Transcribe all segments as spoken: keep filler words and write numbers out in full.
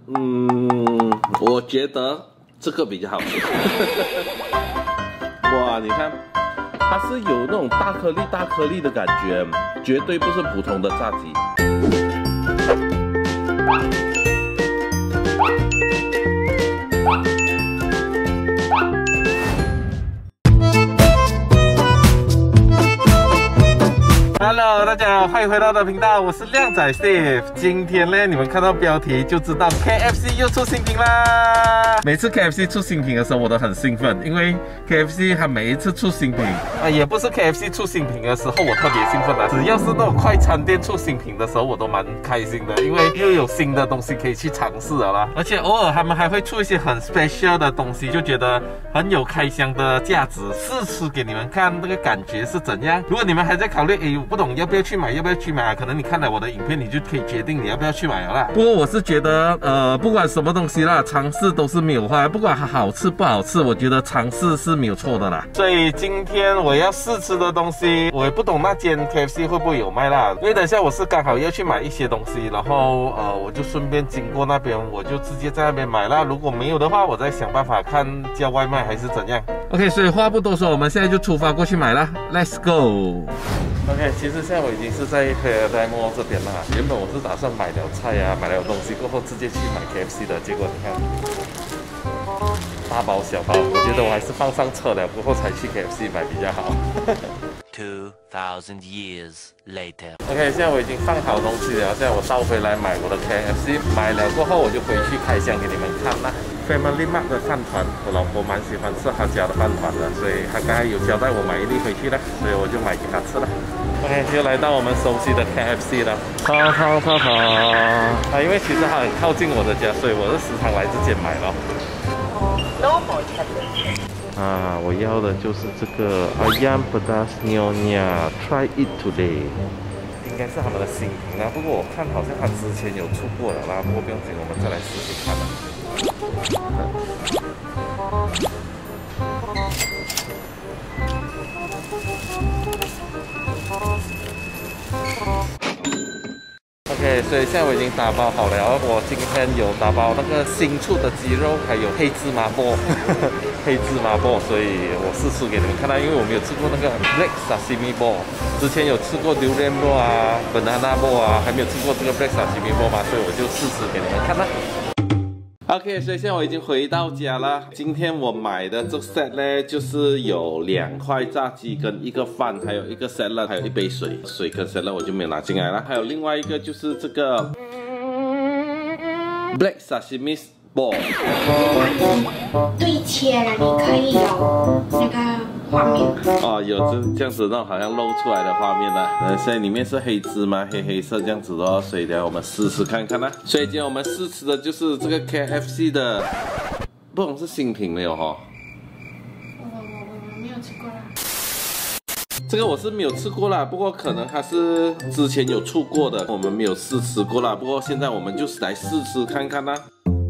嗯，我觉得这个比较好吃。哇，你看，它是有那种大颗粒、大颗粒的感觉，绝对不是普通的炸鸡。 Hello， 大家好，欢迎回到我的频道，我是靓仔 Steve。今天呢，你们看到标题就知道 K F C 又出新品啦。每次 K F C 出新品的时候，我都很兴奋，因为 K F C 它每一次出新品啊，也不是 K F C 出新品的时候我特别兴奋的，只要是那种快餐店出新品的时候，我都蛮开心的，因为又有新的东西可以去尝试了啦。而且偶尔他们还会出一些很 special 的东西，就觉得很有开箱的价值，试吃给你们看，那个感觉是怎样。如果你们还在考虑，诶，我不懂要不要去买，要不要去买啊？可能你看了我的影片，你就可以决定你要不要去买了啦。不过我是觉得，呃，不管什么东西啦，尝试都是没有坏，不管它好吃不好吃，我觉得尝试是没有错的啦。所以今天我要试吃的东西，我也不懂那间 K F C 会不会有卖啦。因为等一下我是刚好要去买一些东西，然后呃，我就顺便经过那边，我就直接在那边买啦。如果没有的话，我再想办法看叫外卖还是怎样。OK， 所以话不多说，我们现在就出发过去买啦 ，Let's go。 OK， 其实现在我已经是在 Paradise Mall 这边了。原本我是打算买了菜啊，买了东西过后直接去买 K F C 的，结果你看，大包小包，我觉得我还是放上车了过后才去 K F C 买比较好。 Two thousand years later. OK， 现在我已经放好东西了，现在我倒回来买我的 K F C， 买了过后我就回去开箱给你们看啦。Family Mart 的饭团，我老婆蛮喜欢吃他家的饭团的，所以她刚才有交代我买一粒回去了，所以我就买给她吃了。OK， 又来到我们熟悉的 K F C 了。哈哈哈哈！啊，因为其实它很靠近我的家，所以我是时常来这间买咯。啊，我要的就是这个 Ayam Pedas Nyonya Try It Today， 应该是他们的新品啦。不过我看好像它之前有出过了啦，不过不用紧，我们再来试试看啦。OK， 所以现在我已经打包好了。我今天有打包那个新出的鸡肉，还有黑芝麻波，黑芝麻波，所以我试吃给你们看啦。因为我没有吃过那个 Black Sesame Ball， 之前有吃过 Durian Ball 啊 ，Banana Ball 啊，还没有吃过这个 Black Sesame Ball 嘛，所以我就试吃给你们看啦。OK， 所以现在我已经回到家了。今天我买的这 set 呢，就是有两块炸鸡跟一个饭，还有一个 salad， 还有一杯水。水跟 salad 我就没有拿进来了。还有另外一个就是这个 Black Sesame Ball。 对切了，你可以有那个画面。 哦，有这这样子那种好像露出来的画面了。呃，现在里面是黑芝麻，黑黑色这样子的，所以等下我们试试看看啦。所以今天我们试吃的就是这个 K F C 的，不懂是新品没有哈？ 我我我没有吃过啦。 这个我是没有吃过啦，不过可能它是之前有出过的，我们没有试吃过啦。不过现在我们就是来试吃看看啦。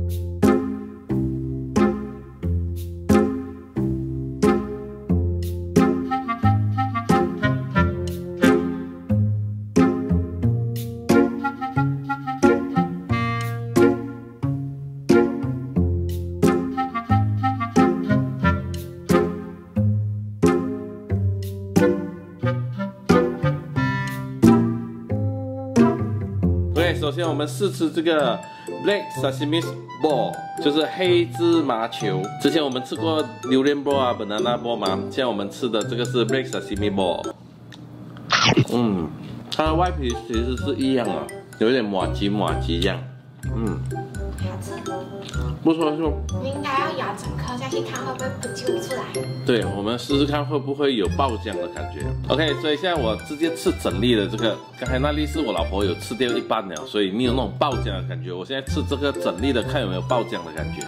首先我们试吃这个 Black Sesame Ball， 就是黑芝麻球。之前我们吃过榴莲 ball 啊 ，banana ball 嘛，现在我们吃的这个是 Black Sesame Ball。嗯，它的外皮其实是一样啊，有点马吉马吉一样。嗯， 好吃。 不错不错。 你应该要咬整颗下去看会不会不揪出来。 对，我们试试看会不会有爆浆的感觉。OK， 所以现在我直接吃整粒的这个，刚才那粒是我老婆有吃掉一半了，所以没有那种爆浆的感觉。我现在吃这个整粒的，看有没有爆浆的感觉。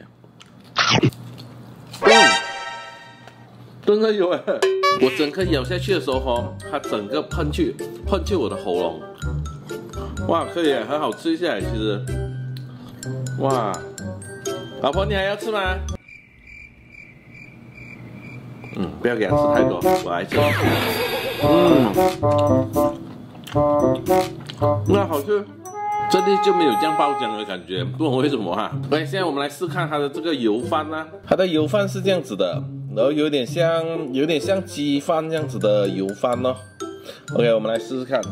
嗯，真的有哎！我整颗咬下去的时候哈，它整个喷去喷去我的喉咙。哇，可以，很好吃一下，其实。哇，老婆你还要吃吗？嗯，不要给他吃太多，我来吃。嗯，那好吃。 这里就没有这样爆浆的感觉，不懂为什么哈。OK， 现在我们来试看它的这个油饭啦、啊，它的油饭是这样子的，然后有点像有点像鸡饭这样子的油饭哦。OK， 我们来试试看。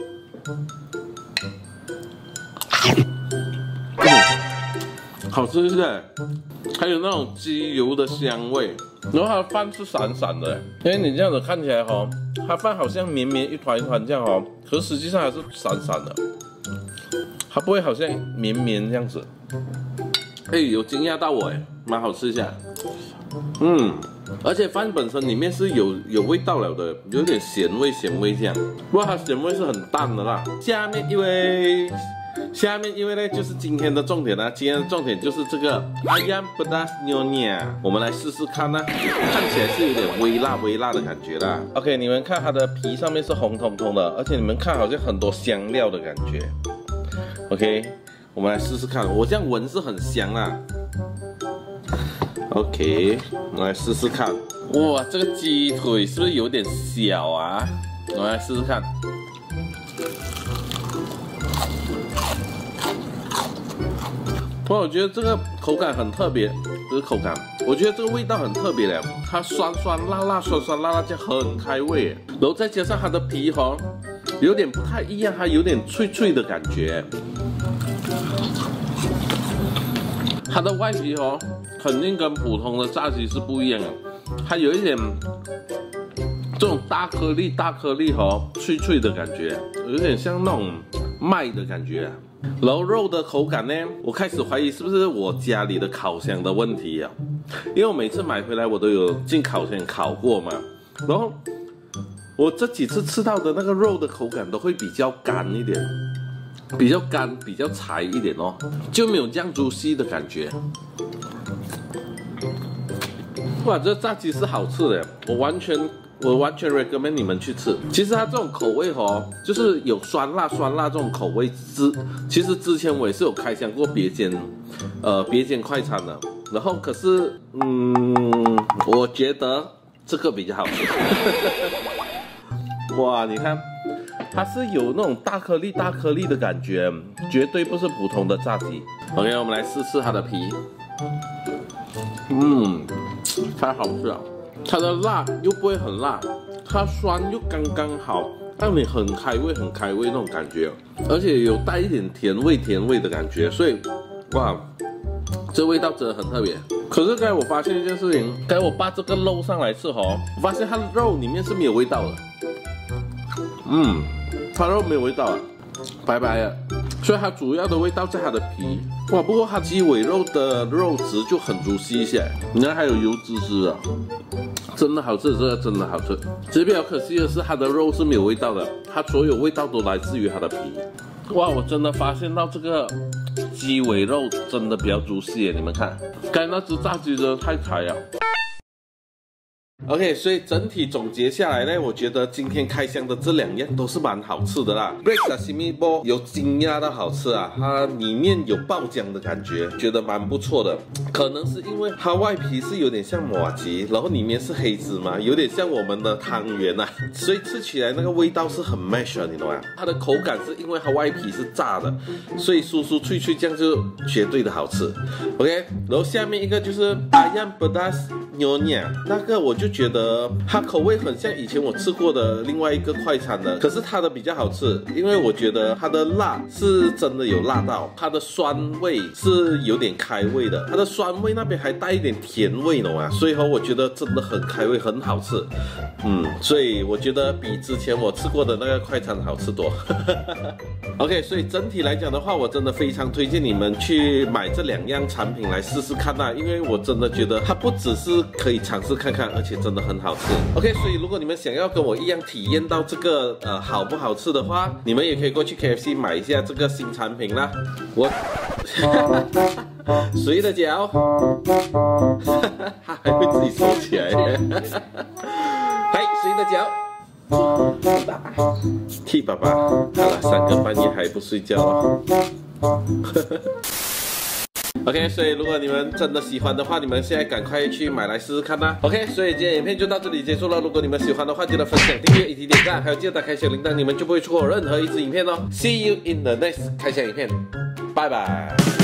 嗯，好吃的，还有那种鸡油的香味，然后它的饭是散散的，因为你这样子看起来哈，它饭好像绵绵一团一团这样哦，可是实际上还是散散的。它不会好像绵绵这样子，哎，有惊讶到我哎，蛮好吃一下，嗯，而且饭本身里面是有有味道了的，有点咸味咸味这样，不过它咸味是很淡的啦。下面因为下面因为呢就是今天的重点啦、啊，今天的重点就是这个 ayam pedas nyonya， 我们来试试看呢、啊，看起来是有点微辣微辣的感觉啦。OK， 你们看它的皮上面是红彤彤的，而且你们看好像很多香料的感觉。OK， 我们来试试看，我这样闻是很香啦。OK， 我们来试试看。哇，这个鸡腿是不是有点小啊？我们来试试看。哇，我觉得这个口感很特别，这个口感，我觉得这个味道很特别的，它酸酸辣辣，酸酸辣辣，这样很开胃。然后再加上它的皮哈。有点不太一样，它有点脆脆的感觉。它的外皮哦，肯定跟普通的炸鸡是不一样的，它有一点这种大颗粒、大颗粒哦，脆脆的感觉，有点像那种麦的感觉。然后肉的口感呢，我开始怀疑是不是我家里的烤箱的问题啊？因为我每次买回来我都有进烤箱烤过嘛，然后。我这几次吃到的那个肉的口感都会比较干一点，比较干，比较柴一点哦，就没有这样juicy的感觉。哇，这炸鸡是好吃的，我完全我完全 recommend 你们去吃。其实它这种口味哦，就是有酸辣酸辣这种口味之，其实之前我也是有开箱过别间，呃别间快餐的，然后可是嗯，我觉得这个比较好吃。哇，你看，它是有那种大颗粒、大颗粒的感觉，绝对不是普通的炸鸡。OK， 我们来试试它的皮。嗯，太好吃了，它的辣又不会很辣，它酸又刚刚好，让你很开胃、很开胃那种感觉，而且有带一点甜味、甜味的感觉，所以，哇，这味道真的很特别。可是刚才我发现一件事情，刚才我把这个肉上来吃哦，我发现它的肉里面是没有味道的。嗯，它肉没有味道啊，白白的，所以它主要的味道在它的皮。哇，不过它鸡尾肉的肉质就很juicy一些，你看还有油脂汁啊，真的好吃，这个真的好吃。只是比较可惜的是它的肉是没有味道的，它所有味道都来自于它的皮。哇，我真的发现到这个鸡尾肉真的比较juicy耶，你们看，刚才那只炸鸡真的太柴了。OK， 所以整体总结下来呢，我觉得今天开箱的这两样都是蛮好吃的啦。Black Sesame Ball 有惊讶到好吃啊，它里面有爆浆的感觉，觉得蛮不错的。可能是因为它外皮是有点像麻糬，然后里面是黑芝麻，有点像我们的汤圆啊，所以吃起来那个味道是很 match 的，你懂吗？它的口感是因为它外皮是炸的，所以酥酥脆脆，这样就绝对的好吃。OK， 然后下面一个就是 ayam pedas nyonya， 那个我就觉得它口味很像以前我吃过的另外一个快餐的，可是它的比较好吃，因为我觉得它的辣是真的有辣到，它的酸味是有点开胃的，它的酸味那边还带一点甜味懂吗？所以说我觉得真的很开胃，很好吃。嗯，所以我觉得比之前我吃过的那个快餐好吃多。OK， 所以整体来讲的话，我真的非常推荐你们去买这两样产品来试试看啊，因为我真的觉得它不只是可以尝试看看，而且真的很好吃。OK， 所以如果你们想要跟我一样体验到这个呃好不好吃的话，你们也可以过去 K F C 买一下这个新产品啦。我谁的脚？他还会自己收起来。嗨，谁的脚？替爸爸。替爸爸。好了，三更半夜还不睡觉。 OK， 所以如果你们真的喜欢的话，你们现在赶快去买来试试看啦。OK， 所以今天影片就到这里结束了。如果你们喜欢的话，记得分享、订阅以及点赞，还有记得打开小铃铛，你们就不会错过任何一支影片哦。See you in the next 开箱影片，拜拜。